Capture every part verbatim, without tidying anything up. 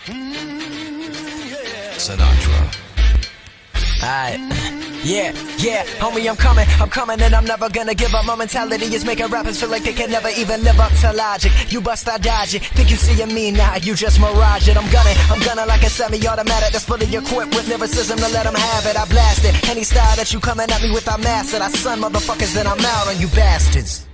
Sinatra. Alright, yeah, yeah, homie, I'm coming, I'm coming, and I'm never gonna give up. My mentality is making rappers feel like they can never even live up to logic. You bust, I dodge it, think you see me now, you just mirage it. I'm gunning, I'm gunning like a semi-automatic that's fully equipped with lyricism to let them have it. I blast it, any style that you coming at me with, I master. I son motherfuckers, then I'm out on you bastards.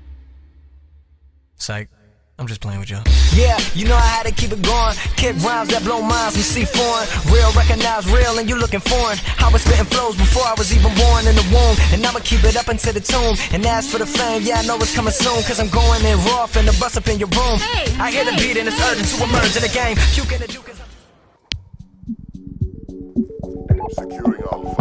Psych. I'm just playing with y'all. Yeah, you know I had to keep it going. Kick rhymes that blow minds from C foreign. Real, recognize real, and you looking foreign. I was spitting flows before I was even born in the womb, and I'ma keep it up into the tomb. And as for the fame, yeah, I know it's coming soon, cause I'm going in raw, finna bust up in your room. Hey, I hear hey. the beat and it's urgent to emerge in the game. You can do cause Securing Alpha.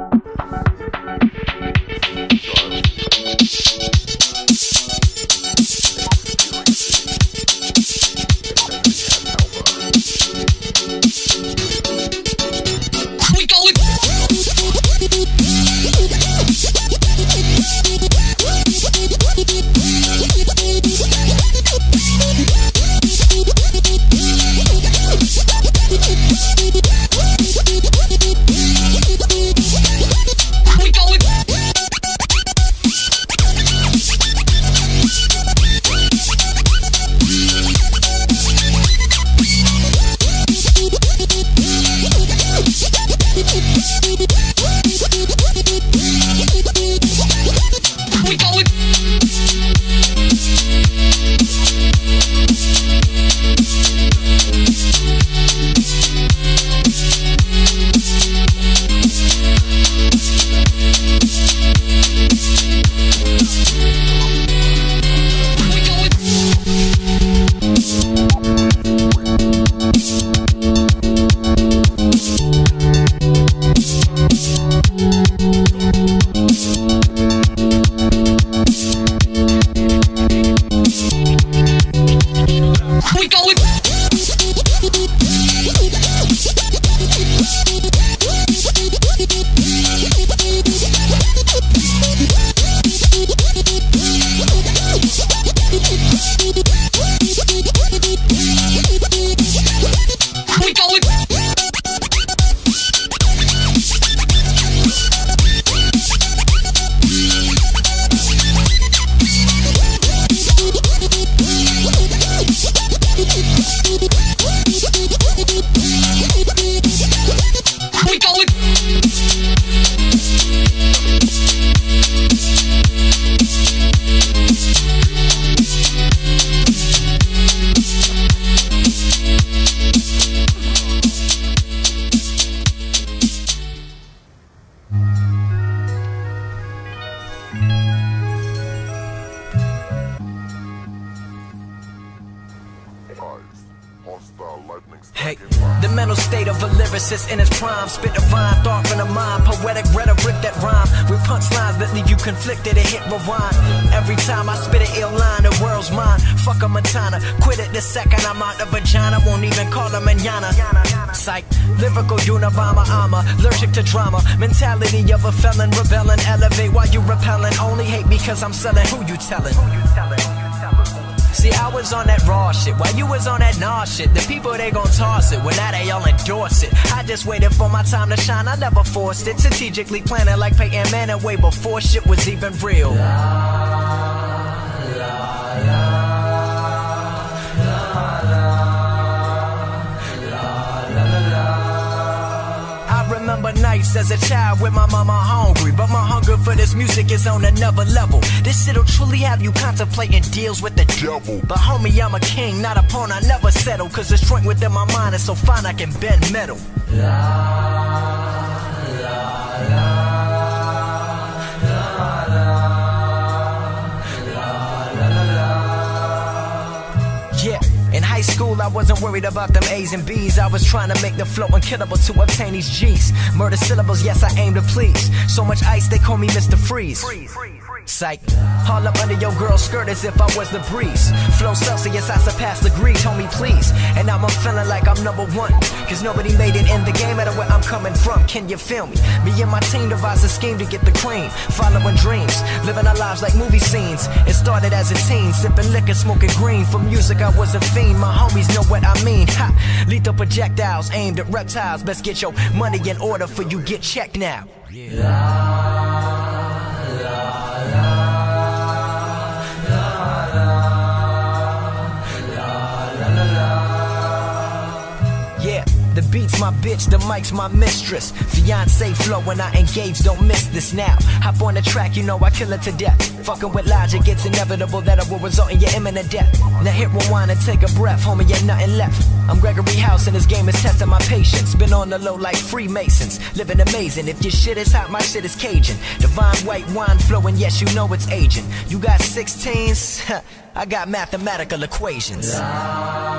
Hey, the mental state of a lyricist in its prime. Spit divine thought from the mind. Poetic rhetoric that rhyme with punchlines that leave you conflicted and hit rewind. Every time I spit an ill line, the world's mine. Fuck a Montana, quit it the second I'm out the vagina. Won't even call her manana. Psych, lyrical Unabomber, I'm allergic to drama. Mentality of a felon, rebelling, elevate while you repelling. Only hate because I'm selling. Who you telling? Who you telling? See, I was on that raw shit while you was on that nah shit. The people, they gon' toss it, well now they all endorse it. I just waited for my time to shine, I never forced it. Strategically planning like Peyton Manning way before shit was even real. La, la, la. Remember nights as a child with my mama hungry, but my hunger for this music is on another level. This shit'll truly have you contemplating deals with the devil. But homie, I'm a king, not a pawn, I never settle. Cause the strength within my mind is so fine I can bend metal. La, la, la. School, I wasn't worried about them A's and B's. I was trying to make the flow unkillable to obtain these G's. Murder syllables, yes, I aim to please. So much ice, they call me Mister Freeze. Freeze, freeze, freeze. Psych, all up under your girl's skirt as if I was the breeze. Flow Celsius, I surpass degrees, homie please. And now I'm feeling like I'm number one, cause nobody made it in the game matter where I'm coming from. Can you feel me? Me and my team devised a scheme to get the cream. Following dreams, living our lives like movie scenes. It started as a teen, sipping liquor, smoking green. For music I was a fiend, my homies know what I mean. Ha! Lethal projectiles aimed at reptiles. Best get your money in order for you get checked now. Yeah. The beat's my bitch, the mic's my mistress. Fiance flow when I engage, don't miss this now. Hop on the track, you know I kill it to death. Fucking with logic, it's inevitable that it will result in your imminent death. Now hit rewind and take a breath, homie, ain't nothing left. I'm Gregory House and this game is testing my patience. Been on the low like Freemasons, living amazing. If your shit is hot, my shit is Cajun. Divine white wine flowing, yes you know it's aging. You got sixteens, I got mathematical equations.